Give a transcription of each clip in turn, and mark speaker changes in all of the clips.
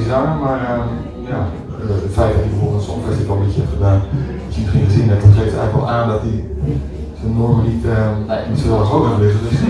Speaker 1: zanger, maar ja, het feit dat hij bijvoorbeeld een songfestival liedje heeft gedaan, als je het misschien gezien hebt, dan geeft het eigenlijk wel aan dat hij zijn normen niet zo heel erg hoog heeft liggen. Dus.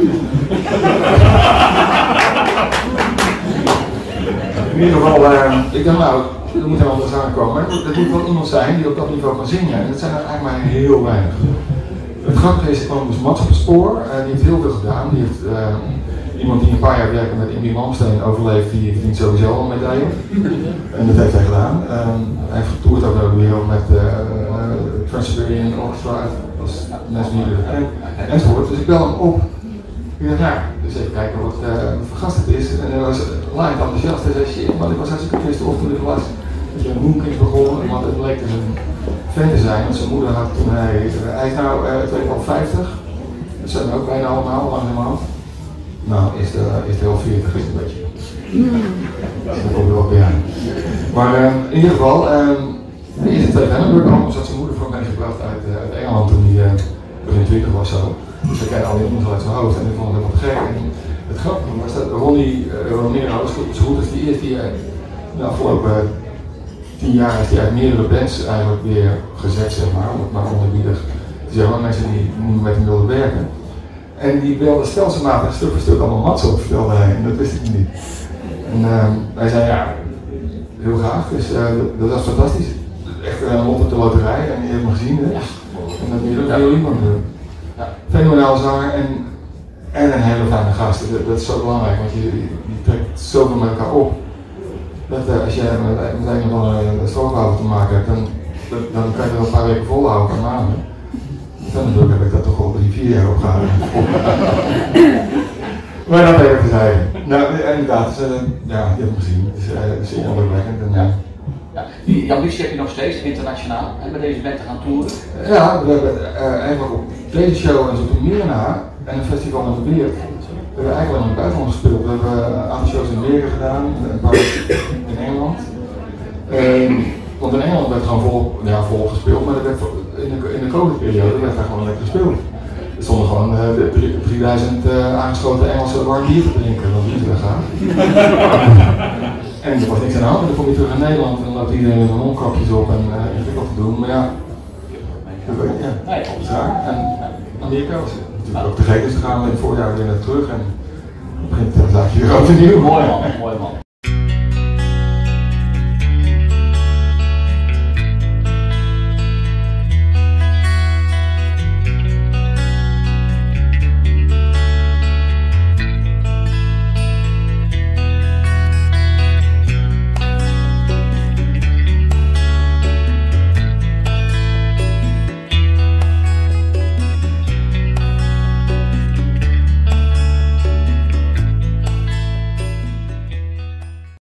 Speaker 1: In ieder geval, ik dacht nou, er moet een andere zanger komen, maar er moet wel iemand zijn die op dat niveau kan zingen. En dat zijn er eigenlijk maar heel weinig. Het grappige is, er kwam dus Mats op het spoor, die heeft heel veel gedaan. Die heeft iemand die een paar jaar werkte met Indy Malmsteen overleefd, die verdient sowieso al een medaille. En dat heeft hij gedaan. Hij heeft getoerd ook over de wereld met Transcription Orchestra, als mensen die jullie kennen, enzovoort. Dus ik bel hem op. Ik dacht, nou, dus even kijken wat voor gast het is. En hij was live enthousiast. Hij zei, shit, maar ik was hartstikke pissed off toen ik was. Dat je een Moonkind begon, want het bleek dus een fan te zijn. Want zijn moeder had toen hij is nou 52. Dat zijn er ook bijna allemaal, langzamerhand. Nou, is de heel 40 is een beetje. Dus dat komt er wel weer aan. Maar in ieder geval, de eerste 2 Vandenberg albums had zijn moeder voor mij gebracht uit Engeland toen hij begin 20 was zo. Dus ik ken al die jongens uit zijn hoofd en ik vond het helemaal te gek. En het grappige was dat Ronnie Romero, zo goed als die eerste die de afgelopen 10 jaar heeft hij uit meerdere bands eigenlijk weer gezet, zeg maar, om het maar onderbiedig te zeggen, mensen die niet met hem wilden werken. En die belde stelselmatig stuk voor stuk allemaal Mats op, vertelde hij, en dat wist ik niet. En hij zei ja, heel graag, dus dat was fantastisch. Echt een lot op de loterij en die heeft me gezien, hè. En dat moet je ook heel iemand doen. Ja, fenomenaal zanger en een hele fijne gast. Dat is zo belangrijk, want je trekt zoveel met elkaar op. Dat als je met een of andere strookhouden te maken hebt, dan kan je er wel een paar weken volhouden, een paar maanden. Dan heb ik dat toch al 3-4 jaar opgehouden. Maar dat even gezegd. Nou, inderdaad, ja, je hebt hem gezien. Het is zeer indrukwekkend.
Speaker 2: Ja, die ambitie heb je nog steeds, internationaal, en met deze band te gaan toeren?
Speaker 1: Ja, we hebben eigenlijk op deze show en zo toen Mirna en een festival in de Bergen. We hebben eigenlijk al in het buitenland gespeeld. We hebben een aantal shows in Bergen gedaan, een paar in Engeland. Want in Engeland werd gewoon volop gespeeld, maar er werd in de COVID-periode werd daar gewoon lekker gespeeld. Er stonden gewoon 3000 aangeschoten Engelse warm bier te drinken, want die is er gaan. En er was niks aan de hand, en dan kom je terug in Nederland en dan loopt iedereen met een mondkapjes op en ingewikkeld te doen, maar ja, dat is raar. En Amerika was natuurlijk ook te gek, dus dan gaan we in het voorjaar weer naar terug en dan begint het zaakje weer opnieuw.
Speaker 2: Mooi man, mooi man.